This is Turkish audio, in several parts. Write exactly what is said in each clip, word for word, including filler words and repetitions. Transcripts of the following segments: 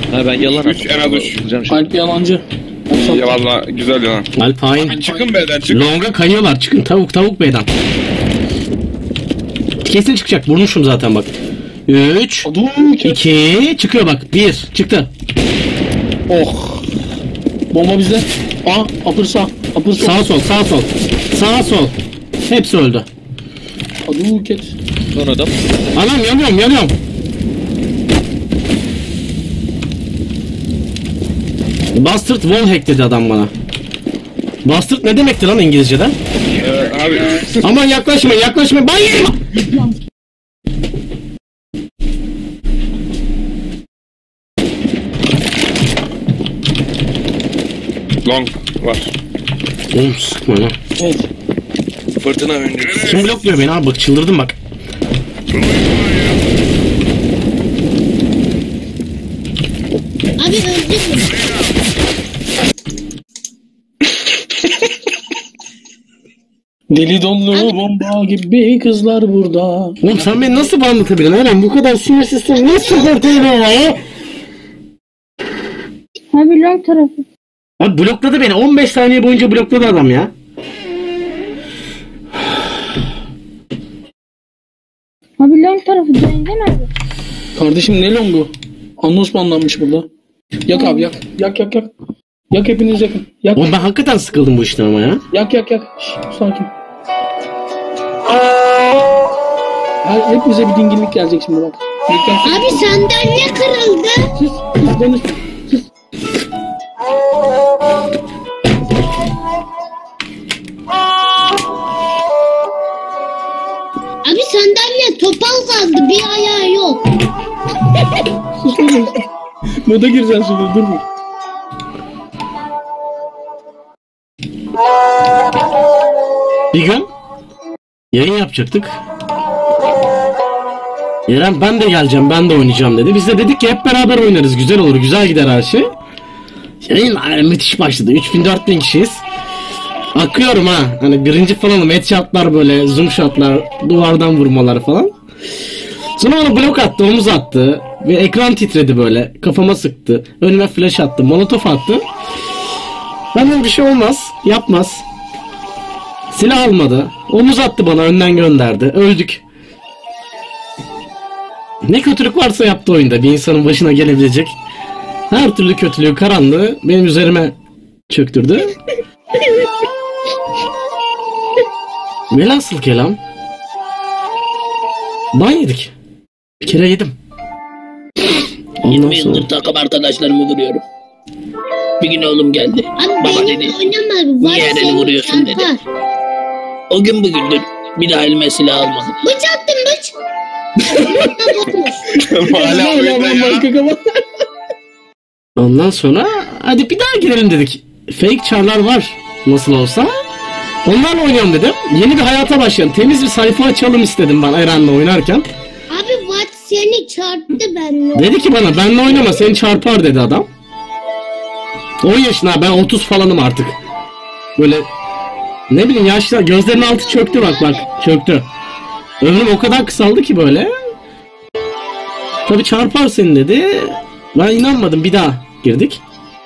Ha ben yalan üç, en az üç. Alp yalancı. Ya valla güzel yalan. Alp hain. Çıkın B'den çıkın. Longa kayıyorlar, çıkın tavuk tavuk B'den. Kesin çıkacak, vurmuşum zaten bak. üç iki çıkıyor bak. bir çıktı. Oh. Bomba bizde. Aa, upper sağ. Upper sol. Sağ sol, sağ sol. Sağ sol. Hepsi öldü. Aduket. Son adam. Anam yanıyorum, yanıyorum. Bastard wallhack dedi adam bana. Bastard ne demekti lan İngilizce'de? Ee, abi. Aman yaklaşma, yaklaşma. Ben yerim. Long var. Oğlum sıkma lan. Evet. Fırtına öncesi. Kim blokluyor beni abi, bak çıldırdım bak. Abi öldük mü? Deli donlu bomba gibi kızlar burada. Oğlum sen beni nasıl anlatabilirsin Eren? Bu kadar sinir sistemi nasıl kurtarıyor ya? Abi long tarafı. Abi blokladı beni. on beş saniye boyunca blokladı adam ya. Abi long tarafı döndün abi. Kardeşim ne longu? Annos banlanmış burada. Yak abi yak. Yak yak yak. Yak hepiniz yakın. Yak. Oğlum ben hakikaten sıkıldım bu işten ama ya. Yak yak yak. Şş, sakin. Her, hepimize bir dingillik gelecek şimdi bak. Lütfen. Abi sandalye kırıldı. Siz, siz konuş. Siz. Abi sandalye topal kaldı, bir ayağı yok. Sus konuş. Moda gireceksin şimdi, dur mu? Bir gün yayın yapacaktık. Eren ben de geleceğim, ben de oynayacağım dedi. Biz de dedik ki hep beraber oynarız, güzel olur, güzel gider her şey. Yayın yani müthiş başladı. üç bin dört bin kişiyiz. Akıyorum ha. Hani birinci falanım, headshotlar böyle, zoom shotlar, duvardan vurmalar falan. Sonra bana blok attı, omuz attı. Ve ekran titredi böyle. Kafama sıktı. Önüme flash attı, molotof attı. Ben dedim bir şey olmaz, yapmaz. Silah almadı. Omuz attı bana, önden gönderdi. Öldük. Ne kötülük varsa yaptı oyunda. Bir insanın başına gelebilecek her türlü kötülüğü, karanlığı benim üzerime çöktürdü. Velhasıl kelam ban yedik. Bir kere yedim. yirmi yıldır takım arkadaşlarımı vuruyorum. Bir gün oğlum geldi. Abi Baba benim dedi. oynamaz. Niye Eren'i vuruyorsun dedi. O gün bugündür bir daha elime silah almadım. Bıç attım bıç. Hala oyunda ya. Ondan sonra hadi bir daha girelim dedik. Fake çarlar var nasıl olsa. Onlarla oynayalım dedim. Yeni bir hayata başlayalım. Temiz bir sayfa açalım istedim ben Eren'le oynarken. Abi What seni çarptı benimle. Dedi ki bana benimle oynama, seni çarpar dedi adam. on yaşına, ben otuz falanım artık. Böyle ne bileyim yaşlar, gözlerinin altı çöktü bak bak çöktü. Ömrüm o kadar kısaldı ki böyle. Tabii çarpar seni dedi. Ben inanmadım, bir daha girdik.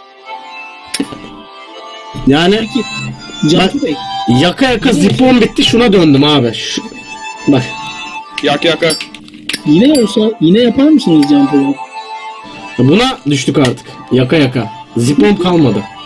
Yani bak, yaka yaka zipon bitti, şuna döndüm abi. Şu, bak. Yak yaka. Yine olsa yine yapar mısınız Can Polat? Buna düştük artık. Yaka yaka. Zipon kalmadı.